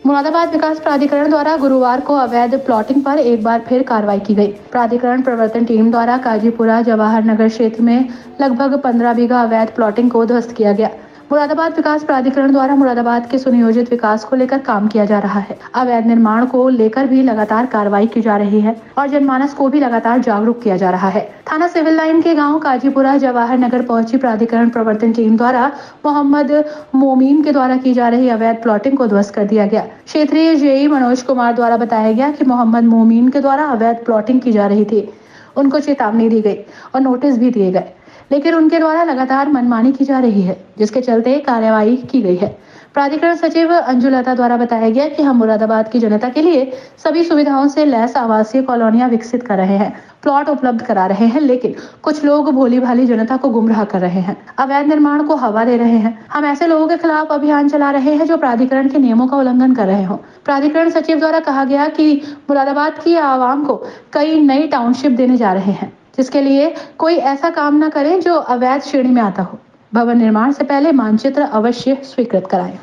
मुरादाबाद विकास प्राधिकरण द्वारा गुरुवार को अवैध प्लॉटिंग पर एक बार फिर कार्रवाई की गई। प्राधिकरण प्रवर्तन टीम द्वारा काजीपुरा जवाहर नगर क्षेत्र में लगभग 15 बीघा अवैध प्लॉटिंग को ध्वस्त किया गया। मुरादाबाद विकास प्राधिकरण द्वारा मुरादाबाद के सुनियोजित विकास को लेकर काम किया जा रहा है। अवैध निर्माण को लेकर भी लगातार कार्रवाई की जा रही है और जनमानस को भी लगातार जागरूक किया जा रहा है। थाना सिविल लाइन के गांव काजीपुरा जवाहर नगर पहुंची प्राधिकरण प्रवर्तन टीम द्वारा मोहम्मद मोमीन के द्वारा की जा रही अवैध प्लॉटिंग को ध्वस्त कर दिया गया। क्षेत्रीय जेई मनोज कुमार द्वारा बताया गया कि मोहम्मद मोमीन के द्वारा अवैध प्लॉटिंग की जा रही थी। उनको चेतावनी दी गई और नोटिस भी दिए गए, लेकिन उनके द्वारा लगातार मनमानी की जा रही है, जिसके चलते कार्रवाई की गई है। प्राधिकरण सचिव अंजुलता द्वारा बताया गया कि हम मुरादाबाद की जनता के लिए सभी सुविधाओं से लैस आवासीय कॉलोनियां विकसित कर रहे हैं, प्लॉट उपलब्ध करा रहे हैं, लेकिन कुछ लोग भोली भाली जनता को गुमराह कर रहे हैं, अवैध निर्माण को हवा दे रहे हैं। हम ऐसे लोगों के खिलाफ अभियान चला रहे हैं जो प्राधिकरण के नियमों का उल्लंघन कर रहे हो। प्राधिकरण सचिव द्वारा कहा गया कि मुरादाबाद की आवाम को कई नई टाउनशिप देने जा रहे हैं, जिसके लिए कोई ऐसा काम न करे जो अवैध श्रेणी में आता हो। भवन निर्माण से पहले मानचित्र अवश्य स्वीकृत कराएं।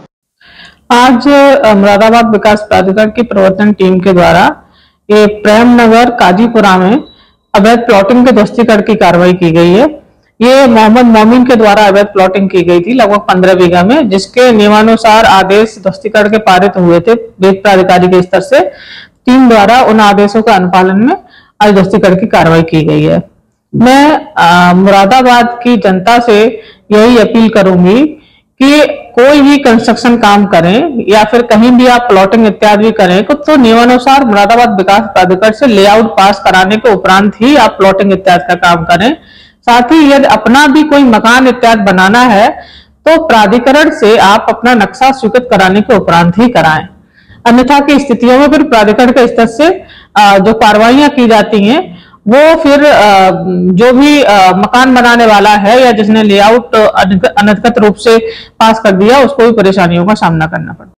आज मुरादाबाद विकास प्राधिकरण की प्रवर्तन टीम के द्वारा ये प्रेम नगर काजीपुरा में अवैध प्लॉटिंग के ध्वस्तीकरण की कार्रवाई की गई है। ये मोहम्मद मोमीन के द्वारा अवैध प्लॉटिंग की गई थी लगभग 15 बीघा में, जिसके नियमानुसार आदेश ध्वस्तीकरण के पारित हुए थे वेद प्राधिकारी के स्तर से। टीम द्वारा उन आदेशों के अनुपालन में आज ध्वस्तीकरण की कार्रवाई की गई है। मैं मुरादाबाद की जनता से यही अपील करूंगी कि कोई भी कंस्ट्रक्शन काम करें या फिर कहीं भी आप प्लॉटिंग इत्यादि करें तो नियमानुसार मुरादाबाद विकास प्राधिकरण से लेआउट पास कराने के उपरांत ही आप प्लॉटिंग इत्यादि का काम करें। साथ ही यदि अपना भी कोई मकान इत्यादि बनाना है तो प्राधिकरण से आप अपना नक्शा स्वीकृत कराने के उपरांत ही कराएं। अन्यथा की स्थितियों में फिर प्राधिकरण के स्तर से जो कार्रवाइयां की जाती हैं वो फिर जो भी मकान बनाने वाला है या जिसने लेआउट अनधिकृत रूप से पास कर दिया उसको भी परेशानियों का सामना करना पड़ता है।